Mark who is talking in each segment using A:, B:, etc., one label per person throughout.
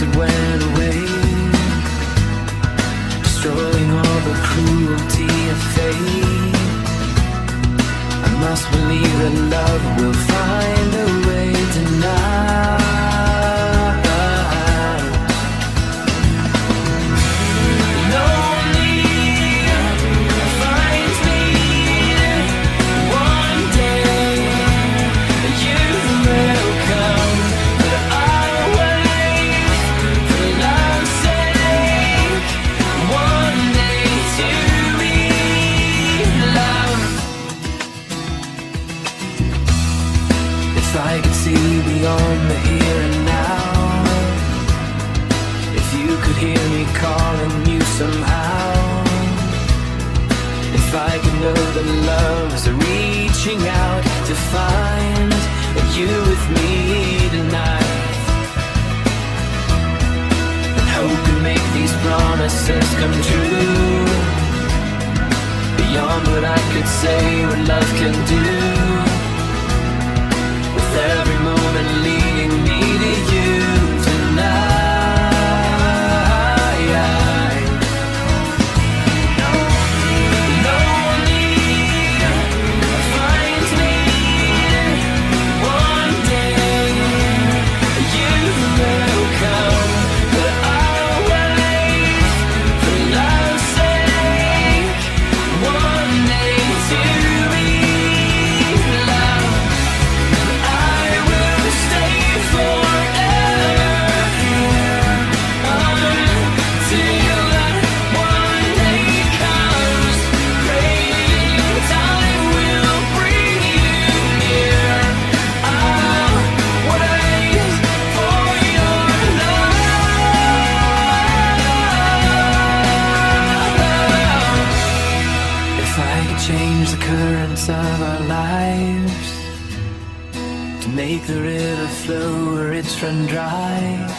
A: it went away, destroying all the cruelty of fate. I must believe that love will find a way tonight. If I could see beyond the here and now, if you could hear me calling you somehow, if I could know that love's reaching out to find you with me tonight, and hope can make these promises come true, beyond what I could say, what love can do. Every moment leading me to you tonight. Lonely finds me one day. You will come, but I'll wait for love's sake. One day to be loved. Change the currents of our lives, to make the river flow where it's run dry,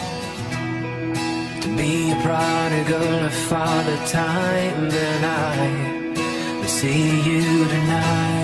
A: to be a prodigal of father time, then I will see you tonight.